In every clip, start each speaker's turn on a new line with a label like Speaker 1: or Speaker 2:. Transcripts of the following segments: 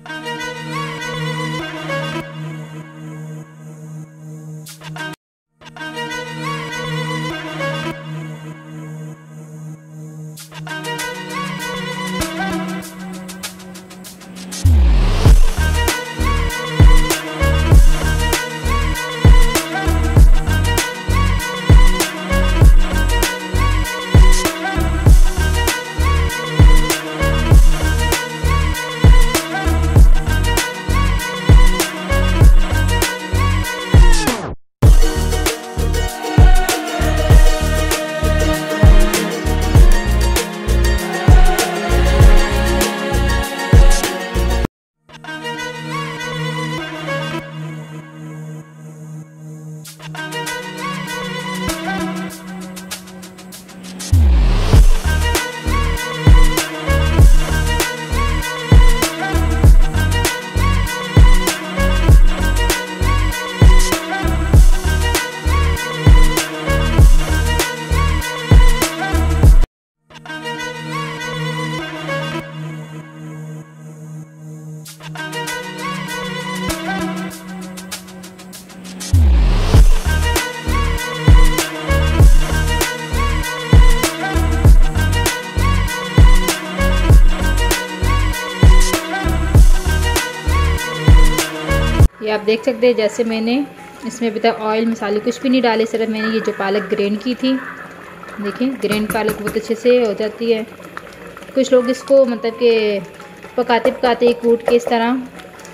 Speaker 1: ये आप देख सकते हैं, जैसे मैंने इसमें अभी तक ऑयल मसाले कुछ भी नहीं डाले, सिर्फ मैंने ये जो पालक ग्रेंड की थी, देखिए ग्रेंड पालक बहुत अच्छे से हो जाती है। कुछ लोग इसको मतलब कि पकाते पकाते कूट के इस तरह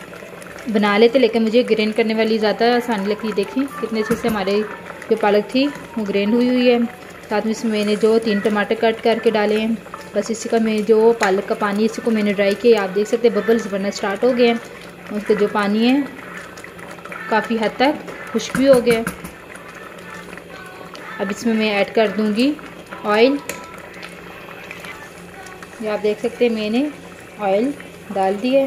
Speaker 1: बना लेते, लेकिन मुझे ग्रेंड करने वाली ज़्यादा आसानी लगती है। देखिए कितने अच्छे से हमारे जो पालक थी वो ग्रेंड हुई है। साथ में इसमें मैंने जो 3 टमाटर कट करके डाले हैं। बस इसी का मैं जो पालक का पानी इसी को मैंने ड्राई किया। आप देख सकते हैं बबल्स बनना स्टार्ट हो गए हैं, उसका जो पानी है काफ़ी हद तक खुश्क भी हो गया। अब इसमें मैं ऐड कर दूंगी ऑयल। ये आप देख सकते हैं मैंने ऑयल डाल दिया।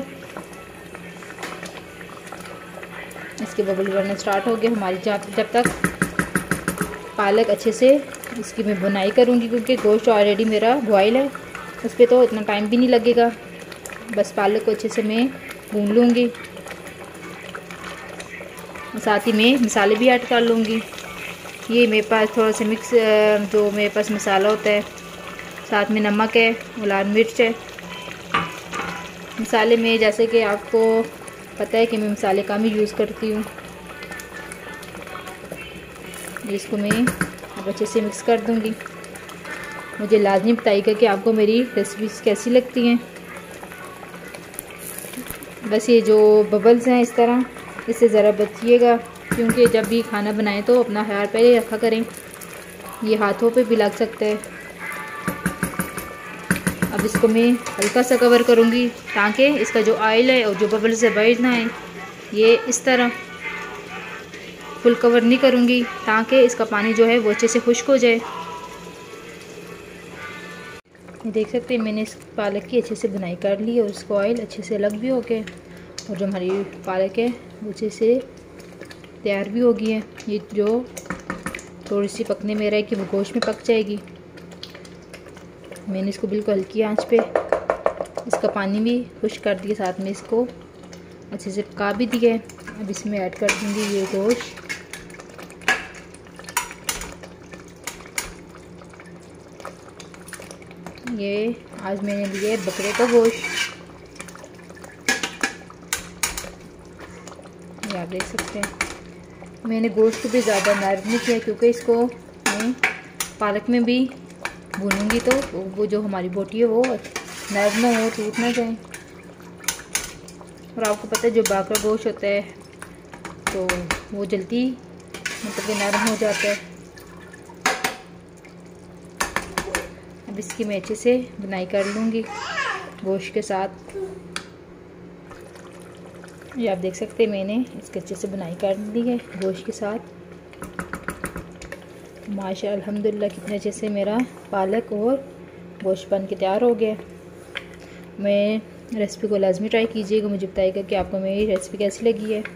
Speaker 1: इसके बबल बनना स्टार्ट हो गया हमारी। जब तक पालक अच्छे से इसकी मैं भुनाई करूंगी, क्योंकि गोश्त ऑलरेडी मेरा बॉयल है, उस पर तो इतना टाइम भी नहीं लगेगा। बस पालक को अच्छे से मैं भून लूँगी, साथ ही मैं मसाले भी ऐड कर लूँगी। ये मेरे पास थोड़ा सा मिक्स जो मेरे पास मसाला होता है, साथ में नमक है और लाल मिर्च है। मसाले में जैसे कि आपको पता है कि मैं मसाले कम ही यूज़ करती हूँ। इसको मैं अब अच्छे से मिक्स कर दूँगी। मुझे लाजमी बताइएगा कि आपको मेरी रेसिपीज़ कैसी लगती हैं। बस ये जो बबल्स हैं इस तरह, इससे ज़रा बचिएगा, क्योंकि जब भी खाना बनाएं तो अपना ख्याल पहले रखा करें, ये हाथों पे भी लग सकता है। अब इसको मैं हल्का सा कवर करूँगी ताकि इसका जो ऑयल है और जो बबल्स है बाहर ना आए। ये इस तरह फुल कवर नहीं करूँगी ताकि इसका पानी जो है वो अच्छे से खुश्क हो जाए। देख सकते हैं मैंने इस पालक की अच्छे से बुनाई कर ली और उसको ऑयल अच्छे से अलग भी हो गया, और जो हमारी पालक है वो अच्छे से तैयार भी हो गई है। ये जो थोड़ी सी पकने में रहा है कि वो गोश्त में पक जाएगी। मैंने इसको बिल्कुल हल्की आंच पे इसका पानी भी खुश्क कर दिया, साथ में इसको अच्छे से पका भी दिया है। अब इसमें ऐड कर दूँगी ये गोश्त। ये आज मैंने लिए बकरे का गोश्त, ये आप देख सकते हैं। मैंने गोश्त को भी ज़्यादा नरम नहीं किया, क्योंकि इसको मैं पालक में भी भूनूंगी तो वो जो हमारी बोटी है वो नरम ना हो, टूट ना जाए। और आपको पता है जो बकरा गोश्त होता है तो वो जल्दी मतलब कि नरम हो जाता है। अब इसकी मैं अच्छे से बुनाई कर लूँगी गोश्त के साथ। ये आप देख सकते हैं मैंने इसके अच्छे से बुनाई कर ली है गोश्त के साथ। माशा अल्हम्दुलिल्लाह कितने अच्छे से मेरा पालक और गोश्त बन के तैयार हो गया। मैं रेसिपी को लाजमी ट्राई कीजिएगा, मुझे बताइएगा कि आपको मेरी रेसिपी कैसी लगी है।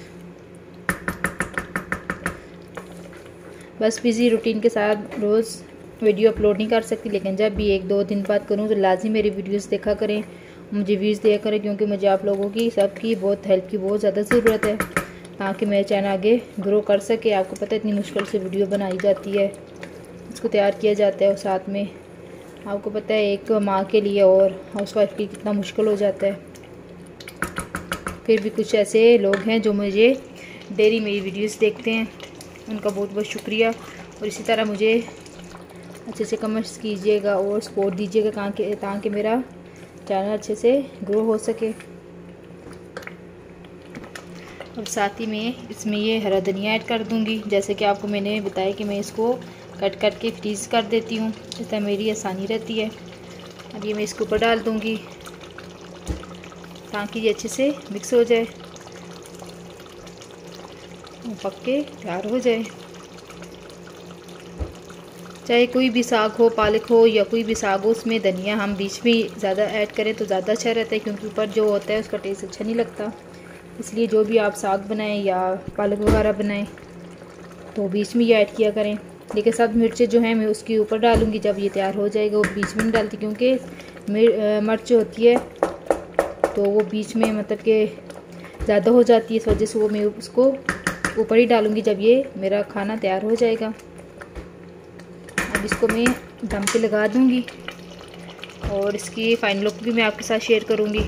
Speaker 1: बस बिज़ी रूटीन के साथ रोज़ वीडियो अपलोड नहीं कर सकती, लेकिन जब भी 1-2 दिन बाद करूँ तो लाजमी मेरी वीडियोस देखा करें मुझे व्यूज़ दिया करें, क्योंकि मुझे आप लोगों की सबकी बहुत हेल्प की बहुत ज़्यादा ज़रूरत है, ताकि मेरा चैनल आगे ग्रो कर सके। आपको पता है इतनी मुश्किल से वीडियो बनाई जाती है, इसको तैयार किया जाता है, और साथ में आपको पता है एक माँ के लिए और हाउसवाइफ की कितना मुश्किल हो जाता है। फिर भी कुछ ऐसे लोग हैं जो मुझे डेली मेरी वीडियोस देखते हैं, उनका बहुत बहुत शुक्रिया। और इसी तरह मुझे अच्छे से कमेंट्स कीजिएगा और सपोर्ट दीजिएगा, ताकि मेरा चैनल अच्छे से ग्रो हो सके। और साथ ही मैं इसमें ये हरा धनिया ऐड कर दूंगी, जैसे कि आपको मैंने बताया कि मैं इसको कट करके फ्रीज़ कर देती हूँ, इस तरह मेरी आसानी रहती है। अब ये मैं इसके ऊपर डाल दूँगी ताकि ये अच्छे से मिक्स हो जाए, पक के तैयार हो जाए। चाहे कोई भी साग हो, पालक हो या कोई भी साग हो, उसमें धनिया हम बीच में ज़्यादा ऐड करें तो ज़्यादा अच्छा रहता है, क्योंकि ऊपर जो होता है उसका टेस्ट अच्छा नहीं लगता। इसलिए जो भी आप साग बनाएं या पालक वगैरह बनाएं तो बीच में ये ऐड किया करें। लेकिन सब मिर्चें जो हैं मैं उसके ऊपर डालूँगी जब ये तैयार हो जाएगा, वो बीच में नहीं डालती, क्योंकि मिर्च होती है तो वो बीच में मतलब कि ज़्यादा हो जाती है, इस वजह से वो मैं उसको ऊपर ही डालूँगी जब ये मेरा खाना तैयार हो जाएगा। अब इसको मैं दम पे लगा दूँगी और इसकी फाइनल लुक भी मैं आपके साथ शेयर करूँगी।